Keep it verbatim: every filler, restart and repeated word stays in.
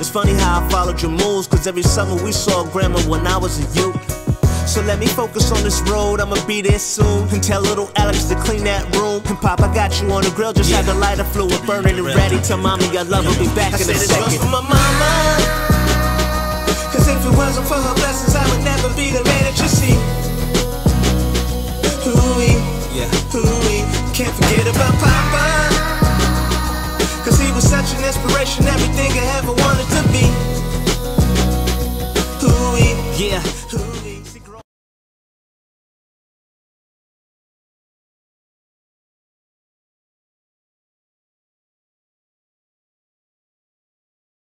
It's funny how I followed your moves, cause every summer we saw grandma when I was a youth. So let me focus on this road, I'ma be there soon. And tell little Alex to clean that room. And Pop, I got you on the grill, just yeah. had the lighter fluid burning and ready. Tell mommy I love her, be back I in a second. I said for my mama, cause if it wasn't for her blessings, I would never be the man that you see. Ooh-wee, yeah. Ooh-wee, can't forget about Papa, cause he was such an inspiration, everything I ever wanted to be. Ooh-wee, yeah.